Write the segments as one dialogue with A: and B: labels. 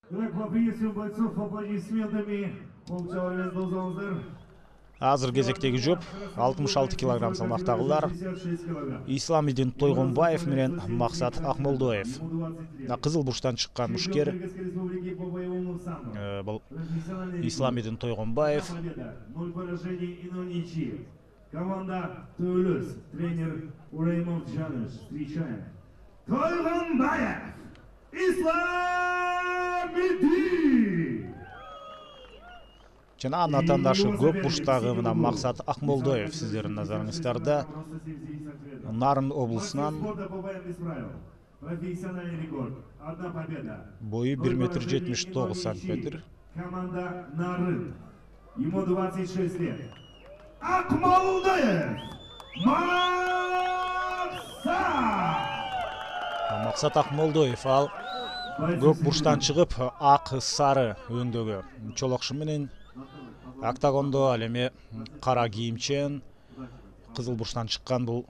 A: Итак, поприветствуем бойцов аплодисментами. Полчаса дозаңыздар.
B: Азыр кезектеги жоп 66 килограмм салмактагылар Исламидин Тойгонбаев менен Максат Акмолдоев. Кызыл бурчтан чыккан мушкер бул Исламидин Тойгонбаев.
A: 0 поражений и 0 ничьих. Команда Тулус, тренер Ураймов Джаныш. Встречаем. Тойгонбаев Исламидин.
B: Жана анын атандашы көп бурчтагы мына Максат Акмолдоев сиздердин назарыңыздарда. Нарын облусунан
A: профессиональный рекорд. Одна победа.
B: Бою 1,79 сантиметр.
A: Команда Нарын. Ему 26 лет. Акмолдоев
B: Максат Акмолдоев ал көк бурчтан чыгып ак сары өңдөгү чолокшу менен октагондо ал эми кара кийимчен кызыл бурчтан чыккан бул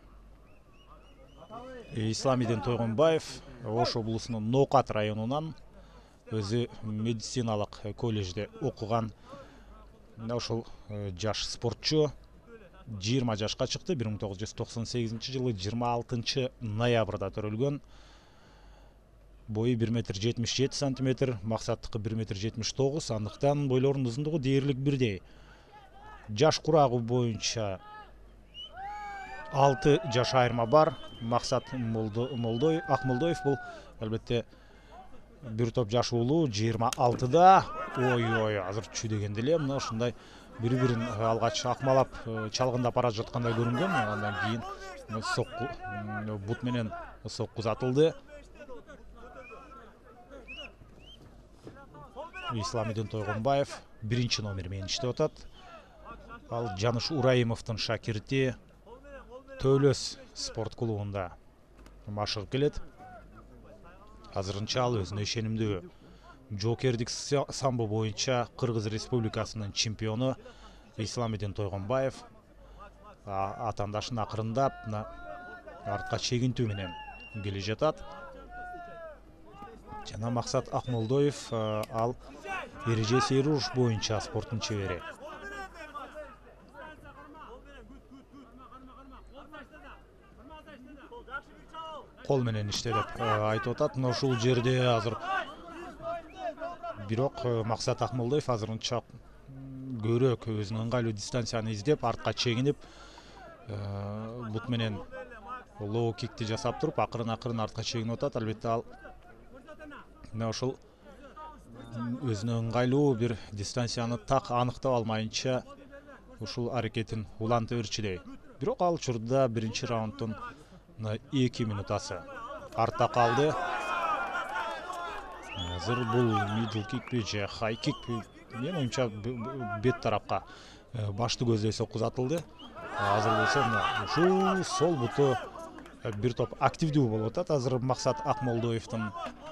B: Исламидин Тойгонбаев Ош облусунун Ноокат районунан өзү медициналык колледжде окуган ошол жаш спортчу 20 жашка чыкты. 1998 жылы 26 ноябрда төрөлгөн. Бою 1,77 сантиметр, Максаттыкы 1,79, андыктан бойлорунун узундугу дээрлик бирдей. Жаш курагы боюнча 6 жаш айырма бар. Максат Акмолдоев бул албетте бир топ жаш уулу 26да. Ой, азыр чүй дегенде эле мына ушундай бири-бирин алгач акмалап чалгындап бара жаткандай көрүнгөн. Андан кийин сокку бут менен сокку затылды. Исламидин Тойгонбаев биринчи номер менен иштеп атат. Ал Жаныш Урайымовдун шакирти Төлөс спорт клубунда машыгып келет. Азырынча ал өзүнө ишенимдүү. Жокердик самбо боюнча Кыргыз Республикасынын чемпиону Исламидин Тойгонбаев атандашын акырындап артка чегинтүү менен келе жатат. Жана Максат Акмолдоев ал эреже сейруш боюнча спорттун чебери. Кол менен иште деп айтып атат. Но ушул жерде азыр бирок Максат Акмолдоев азырынча көбүрөөк өзүнүн ыңгайлуу дистанцияны издеп, артка чегинип, бут менен лоу кикти жасап туруп, акырын артка чегинип атат. Албетте ал ошол өзүнө ыңгайлуу бир дистанцияны так аныктап алмайынча ушул аракетин уланта берчүдей. Бирок ал учурда биринчи раунддун 2 минутасы артта калды. Азыр бул мидл кикпи же хай кикпи, менин оюмча бет тарапка башты көздөй сокку затылды. Азыр болсо ушул сол буту бир топ активдүү болуп атат. Азыр Максат Акмолдоевдун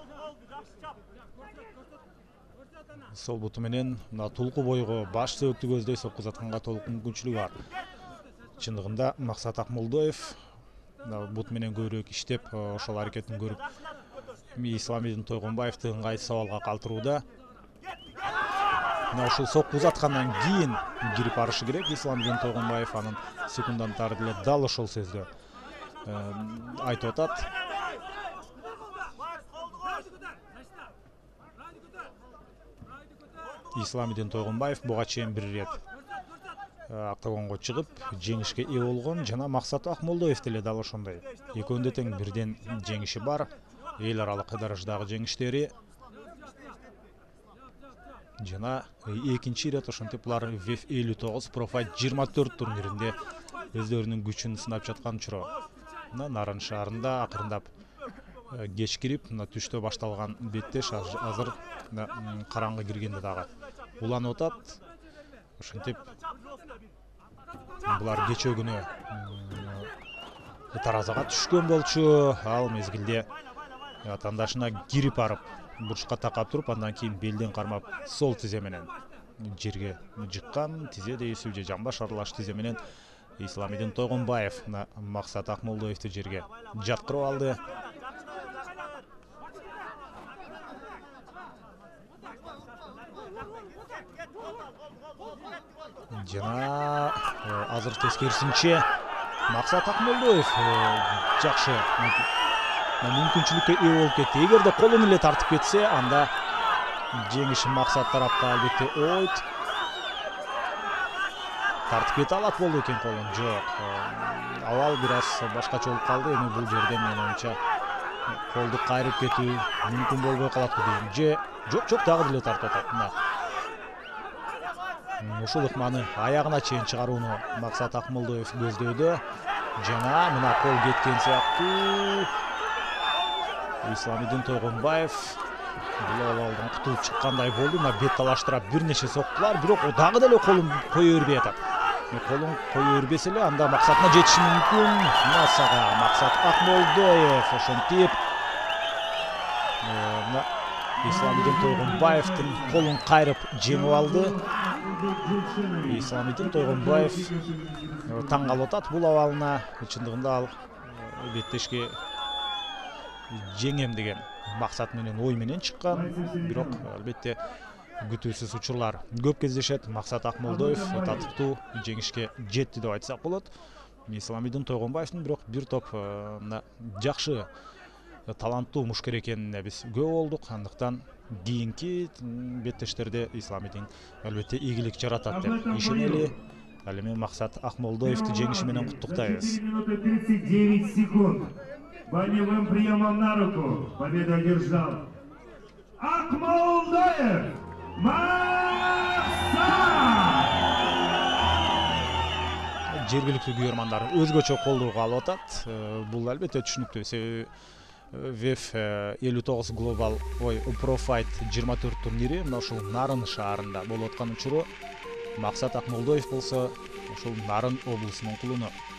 B: сол буту менен тулку бойго баш сөбөктү көздөй сокку затканга толук мүмкүнчүлүгү бар. Чындыгында Максат Акмолдоев бут менен көбүрөөк иштеп, ошол аракетин көрүп Исламидин Тойгонбаевди ыңгайсыз абалга калтырууда. Ушул сокку узаткандан кийин кирип барышы керек. Исламидин Тойгонбаев анын секундантары деле дал ошол сөздү айтып атат. Исламидин Тойгонбаев буга чейин бир ирет октагонго чыгып жеңишке ээ болгон. Жана Максат Акмолдоев деле дал ошондой. Экөөндө тең бирден жеңиши бар. Эл аралык дараждагы жеңиштери. Жана экинчи ирет ошентип булар VF 59 Profile 24 турниринде өздөрүнүн күчүн сынап жаткан учуру. Нарын шаарында акырындап кеч кирип, түштө башталган беттеш азыр караңгы киргенде дагы уланып атат. Ошентип булар кечээ күнү таразага түшкөн болчу. Ал мезгилде атандашына кирип барып бурчка такап туруп, андан кийин белден кармап сол тизе менен жерге жыккан. Тизе дейсиз же жамбаш аралаш тизе менен Исламидин Тойгонбаев Максат Акмолдоевди жерге жаткырып алды. жана азыр тескерисинче Максат Акмолдоев жакшы мүмкүнчүлүккө ээ болуп кетти. Эгерде колун эле тартып кетсе, анда жеңиш Максат тарапта албетте ойт. Тартып кете алат болду экен колун. Жок. Авал бир аз башкача болуп калды. Эми бул жерде менин оюмча колду кайрып кетүү мүмкүн болбой калат дейм. Же жок дагы деле тартып атат. Мына ушул ыкманы аягына чейин чыгарууну Максат Акмолдоев көздөйдө. Жана мына кол кеткен сыяктуу. Исламидин Тойгонбаев бул алалдан кутулуп чыккандай болду. Мына бет талаштырап бир нече соккулар, бирок о дагы деле колун кое бербей атат. Колун кое бербесе эле анда максатына жетиши мүмкүн. Насага Максат Акмолдоев ошентип мына Исламидин Тойгонбаевдин колун кайрып жеңип алды. Исламидин Тойгонбаев таң калып атат бул абалына. Чындыгында ал беттешке жеңем деген максат менен ой менен чыккан. Бирок албетте күтүүсүз учурлар көп кездешет. Максат Акмолдоев татыктуу жеңишке жетти деп айтсак болот. Исламидин Тойгонбаевдин бирок бир топ жакшы таланттуу мушкер экенине биз күбө болдук. Андыктан кийинки беттештерде Исламидин албетте ийгилик жаратат деп ишенели. Ал эми Максат Акмолдоевди жеңиши менен куттуктайбыз.
A: 39 секунд. Болевым приемом на руку победу одержал Акмолдоев Максат!
B: Жергиликтүү күйөрмандар өзгөчө колдоого алып атат. Бул албетте түшүнүктүү. Себеби ВЕФ 59 Global Pro Fight 24 турнири мына ушул Нарын шаарында болуп аткан учуру Максат Акмолдоев болсо ушул Нарын облусунун кулуну.